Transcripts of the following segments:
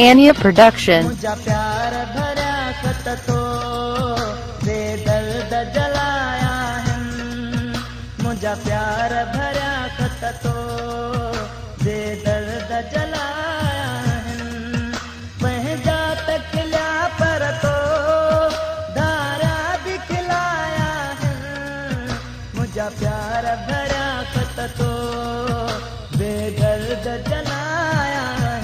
Anya Production. मुझा प्यार भरा खत तो बेदर्द जलाया है। मुझा प्यार भरा खत तो बेदर्द जलाया है। वह जात खिला पर तो धारा दिखलाया है। मुझा प्यार भरा खत तो बेदर्द जलाया है।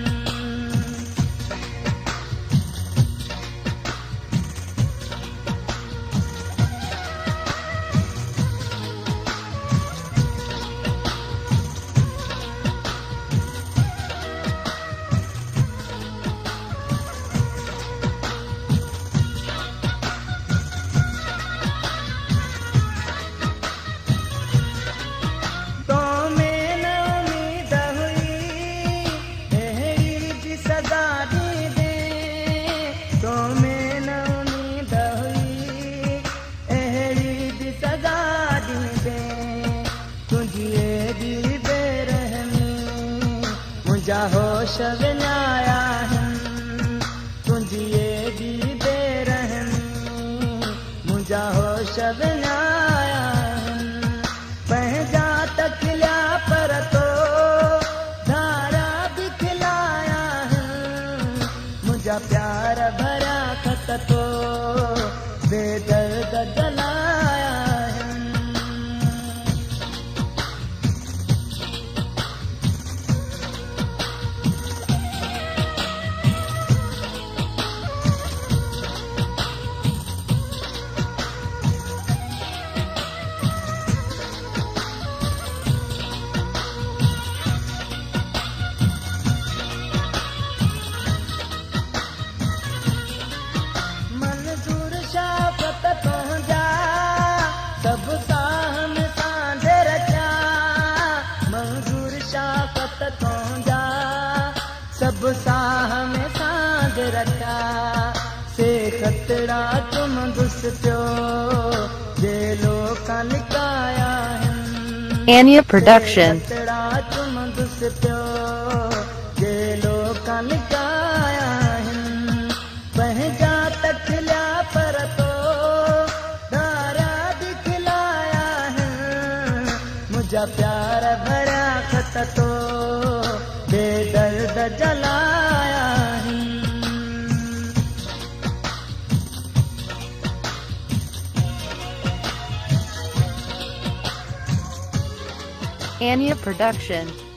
मुझा होश विनाया है। तुझे दी बेरहमी मुझा होश विनाया है। पहजा तकल्या पर तो धारा दिखलाया है। मुझा प्यार भरा खत तो बेदर्द जलाया है। सब साह में सांझ रखा से खतरा तुम दुस प्यो जेलो का निकाया है। Anya Production. खतरा तुम दुस प्यो जेलो का निकाया है। वह जा तकल्या पर तो धारा दिखलाया है। मुझा प्यार भरा खत तो बेदर्द जलाया है। Anya Production.